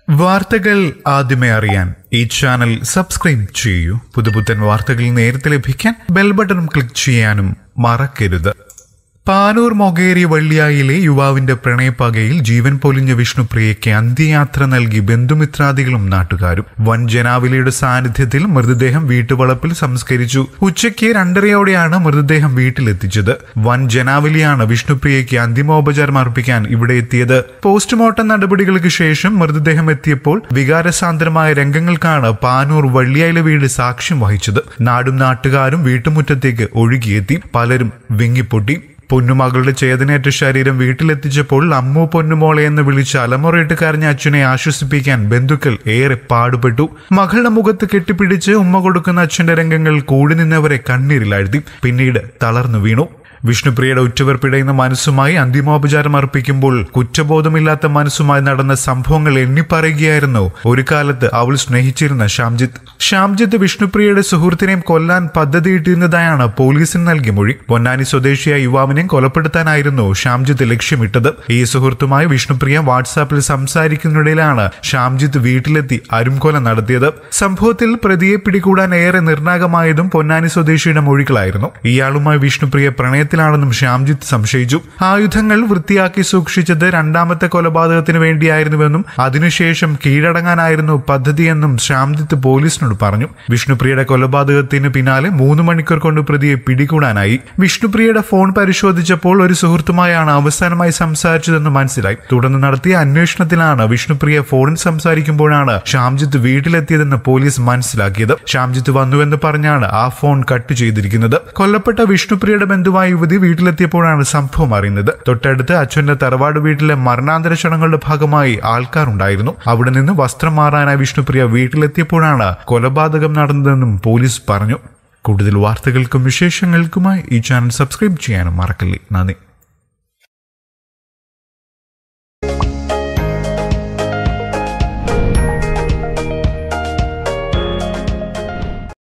വാർത്തകൾ ആദ്യമേ അറിയാൻ ഈ ചാനൽ സബ്സ്ക്രൈബ് ചെയ്യൂ. പുതുപുത്തൻ വാർത്തകൾ നേരത്തെ ലഭിക്കാൻ ബെൽ ബട്ടൺ ക്ലിക്ക് ചെയ്യാനും മറക്കരുത്. പാനൂർ മൊകേരി വള്ളിയായിലെ യുവാവിന്റെ പ്രണയപ്പകയിൽ ജീവൻ പൊലിഞ്ഞ വിഷ്ണുപ്രിയയ്ക്ക് അന്ത്യയാത്ര നൽകി ബന്ധുമിത്രാദികളും നാട്ടുകാരും. വൻ ജനാവലിയുടെ സാന്നിധ്യത്തിൽ മൃതദേഹം വീട്ടുവളപ്പിൽ സംസ്കരിച്ചു. ഉച്ചയ്ക്ക് 2:30യോടെയാണ് മൃതദേഹം വീട്ടിലെത്തിച്ചത്. വൻ ജനാവലിയാണ് വിഷ്ണുപ്രിയയ്ക്ക് അന്തിമോപചാരം അർപ്പിക്കാൻ ഇവിടെ എത്തിയത്. പോസ്റ്റ്മോർട്ടം നടപടികൾക്ക് ശേഷം മൃതദേഹം എത്തിയപ്പോൾ വികാരസാന്ദ്രമായ രംഗങ്ങൾക്കാണ് പാനൂർ വള്ളിയായിലെ വീട് സാക്ഷ്യം വഹിച്ചത്. നാടും നാട്ടുകാരും വീട്ടുമുറ്റത്തേക്ക് ഒഴുകിയെത്തി. പലരും വിങ്ങിപ്പൊട്ടി. പൊന്നുമകളുടെ ചേതനയേറ്റ ശരീരം വീട്ടിലെത്തിച്ചപ്പോൾ അമ്മു പൊന്നുമോളെ എന്ന് വിളിച്ച് അലമുറയിട്ട് കരഞ്ഞ അച്ഛനെ ആശ്വസിപ്പിക്കാൻ ബന്ധുക്കൾ ഏറെ പാടുപെട്ടു. മകളുടെ മുഖത്ത് കെട്ടിപ്പിടിച്ച് ഉമ്മ കൊടുക്കുന്ന അച്ഛന്റെ രംഗങ്ങൾ കൂടി നിന്നവരെ കണ്ണീരിലാഴ്ത്തി. പിന്നീട് തളർന്നു വീണു. വിഷ്ണുപ്രിയയുടെ ഉറ്റവർ പിടയുന്ന മനസ്സുമായി അന്തിമോപചാരം അർപ്പിക്കുമ്പോൾ കുറ്റബോധമില്ലാത്ത മനസ്സുമായി നടന്ന സംഭവങ്ങൾ എണ്ണിപ്പറയുകയായിരുന്നു ഒരു കാലത്ത് അവൾ സ്നേഹിച്ചിരുന്ന ഷാംജിത്ത് വിഷ്ണുപ്രിയയുടെ സുഹൃത്തിനെയും കൊല്ലാൻ പദ്ധതിയിട്ടിരുന്നതായാണ് പോലീസിന് നൽകിയ മൊഴി. പൊന്നാനി സ്വദേശിയായ യുവാവിനെയും കൊലപ്പെടുത്താനായിരുന്നു ഷാംജിത്ത് ലക്ഷ്യമിട്ടത്. ഈ സുഹൃത്തുമായി വിഷ്ണുപ്രിയ വാട്സാപ്പിൽ സംസാരിക്കുന്നതിനിടയിലാണ് ഷാംജിത്ത് വീട്ടിലെത്തി അരുംകൊല നടത്തിയത്. സംഭവത്തിൽ പ്രതിയെ പിടികൂടാൻ ഏറെ നിർണായകമായതും പൊന്നാനി സ്വദേശിയുടെ മൊഴികളായിരുന്നു. ഇയാളുമായി വിഷ്ണുപ്രിയ ണെന്നും ഷാംജിത്ത് സംശയിച്ചു. ആയുധങ്ങൾ വൃത്തിയാക്കി സൂക്ഷിച്ചത് രണ്ടാമത്തെ കൊലപാതകത്തിന് വേണ്ടിയായിരുന്നുവെന്നും അതിനുശേഷം കീഴടങ്ങാനായിരുന്നു പദ്ധതിയെന്നും ഷാംജിത്ത് പോലീസിനോട് പറഞ്ഞു. വിഷ്ണുപ്രിയയുടെ കൊലപാതകത്തിന് പിന്നാലെ 3 മണിക്കൂർ കൊണ്ട് പ്രതിയെ പിടികൂടാനായി. വിഷ്ണുപ്രിയയുടെ ഫോൺ പരിശോധിച്ചപ്പോൾ ഒരു സുഹൃത്തുമായാണ് അവസാനമായി സംസാരിച്ചതെന്ന് മനസ്സിലായി. തുടർന്ന് നടത്തിയ അന്വേഷണത്തിലാണ് വിഷ്ണുപ്രിയ ഫോണിൽ സംസാരിക്കുമ്പോഴാണ് ഷാംജിത്ത് വീട്ടിലെത്തിയതെന്ന് പോലീസ് മനസ്സിലാക്കിയത്. ഷാംജിത്ത് വന്നുവെന്ന് പറഞ്ഞാണ് ആ ഫോൺ കട്ട് ചെയ്തിരിക്കുന്നത്. കൊല്ലപ്പെട്ട വിഷ്ണുപ്രിയയുടെ ബന്ധുവായ യുവതി വീട്ടിലെത്തിയപ്പോഴാണ് സംഭവം അറിയുന്നത്. തൊട്ടടുത്ത് അച്ഛന്റെ തറവാട് വീട്ടിലെ മരണാന്തര ചടങ്ങുകളുടെ ഭാഗമായി ആൾക്കാരുണ്ടായിരുന്നു. അവിടെ നിന്ന് വസ്ത്രം മാറാനായി വിഷ്ണുപ്രിയ വീട്ടിലെത്തിയപ്പോഴാണ് കൊലപാതകം നടന്നതെന്നും പോലീസ് പറഞ്ഞു. കൂടുതൽ വാർത്തകൾക്കും വിശേഷങ്ങൾക്കുമായി ഈ ചാനൽ സബ്സ്ക്രൈബ് ചെയ്യാനും മറക്കല്ലേ. നന്ദി.